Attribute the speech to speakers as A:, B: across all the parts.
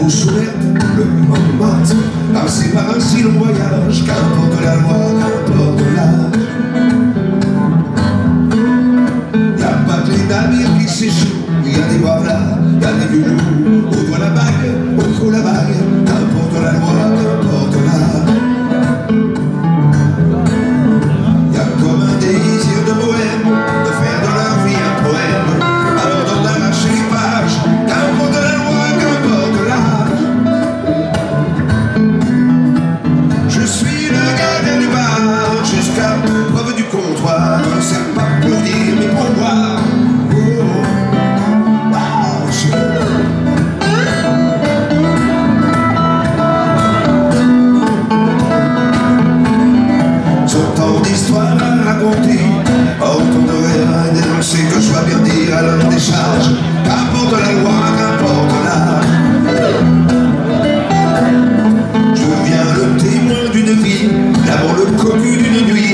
A: bouche ouverte, le Montmartre, ainsi par un si long voyage, qu'importe la loi, qu'importe l'âge. Y'a pas que les navires qui s'échouent, y'a des braves-là, y'a des vieux loups, au doigt la bague, au cou la bague, qu'importe la loi, qu'importe l'âge. Y'a comme un désir de bohème, de faire de leur vie un poème, alors d'arracher les pages, qu'importe la loi, qu'importe l'âge. Je suis le gardien du bar, jusqu'à preuve du comptoir, c'est pas pour dire mais pour boire. Autant d'histoires à raconter, autant de rêves à dénoncer, que je dois bien dire à l'heure des charges, qu'importe la loi, qu'importe l'âge. Je deviens le témoin d'une vie, l'amour le cocu d'une nuit.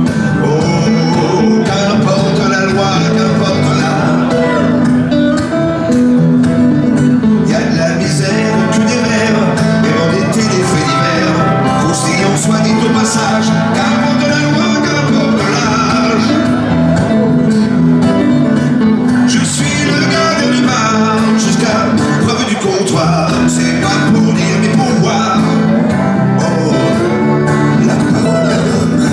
A: Oh, qu'importe la loi, qu'importe l'âge. Y'a de la misère, tu des rêves, et en été des faits divers, croustillants soit dit au passage, qu'importe la loi, qu'importe l'âge. Je suis le gardien du bar, jusqu'à preuve du comptoir, c'est pas pour dire mais pour voir. Oh, la parole d'un homme.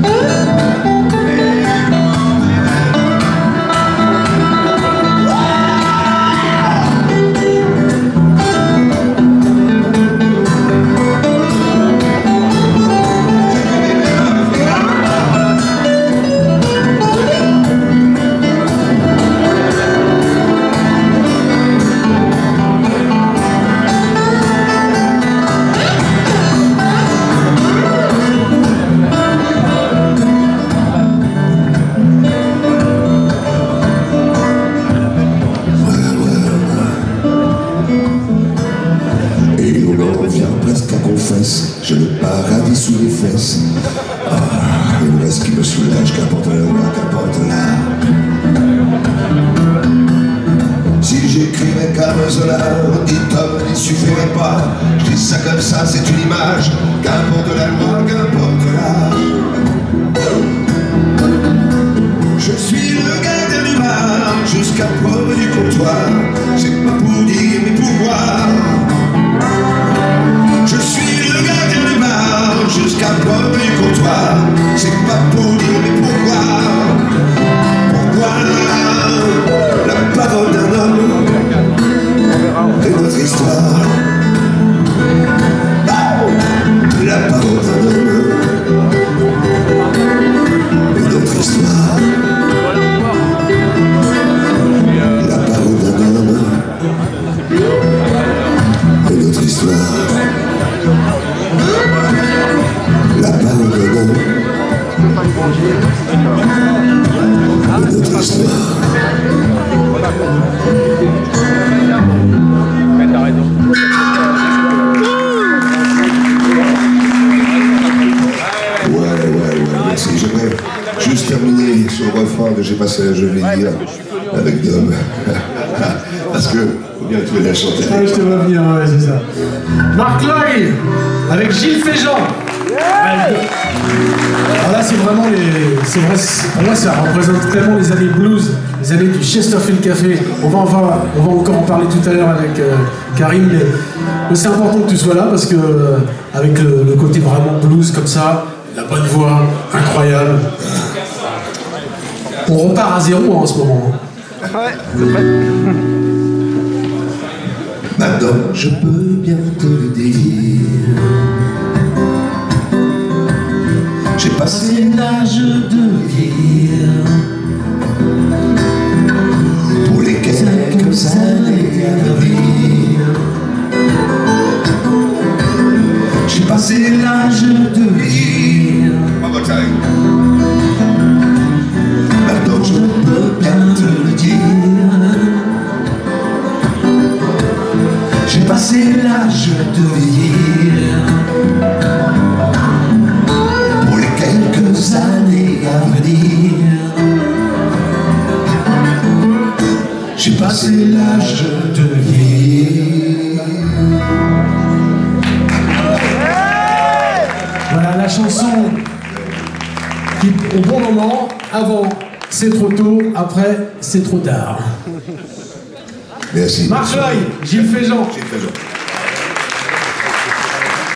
A: J'ai le paradis sous les fesses. Ah, il me reste qui me soulage, qu'importe la loi, qu'importe l'art. Si j'écrivais comme Zola, dit Tom n'y suffirait pas. Je dis ça comme ça, c'est une image, qu'importe la loi, qu'importe l'art. Je suis le gardien du bar, jusqu'à preuve du comptoir, c'est pas pour dire mais pour voir. Je suis le gardien du bar, jusqu'à preuve du comptoir, c'est pas pour dire mais pourquoi. Pourquoi la parole d'un homme est notre histoire. La parole d'un homme est notre histoire. La parole d'un homme est notre histoire. La parole d'un homme est notre histoire.
B: T'as raison.
A: Ouais, merci. J'aimerais juste terminer sur le refrain que j'ai passé à Je vais dire avec Dom. Parce que faut bien que tu aies la chanter.
C: Ah, je te vois venir, ouais, c'est ça. Marc Lloyd avec Gilles Féjean. Alors là, c'est vraiment les. C'est vrai, pour moi, ça représente tellement les années blues, les années du Chesterfield Café. On va encore en parler tout à l'heure avec Karim, mais c'est important que tu sois là parce que, avec le côté vraiment blues comme ça, la bonne voix, incroyable. On repart à zéro en ce moment.
B: Ouais, c'est vrai.
A: Maintenant, je peux bien te le dire. J'ai passé l'âge de vieillir. Pour les quelques années à venir, j'ai passé l'âge de vieillir. Maintenant, je peux bien te le dire. J'ai passé l'âge de vieillir. Pour les quelques années à venir, j'ai passé l'âge de vieillir.
C: au bon moment. Avant, c'est trop tôt. Après, c'est trop tard.
A: Merci.
C: Marc Floy, Gilles Féjean.
A: Gilles Féjean.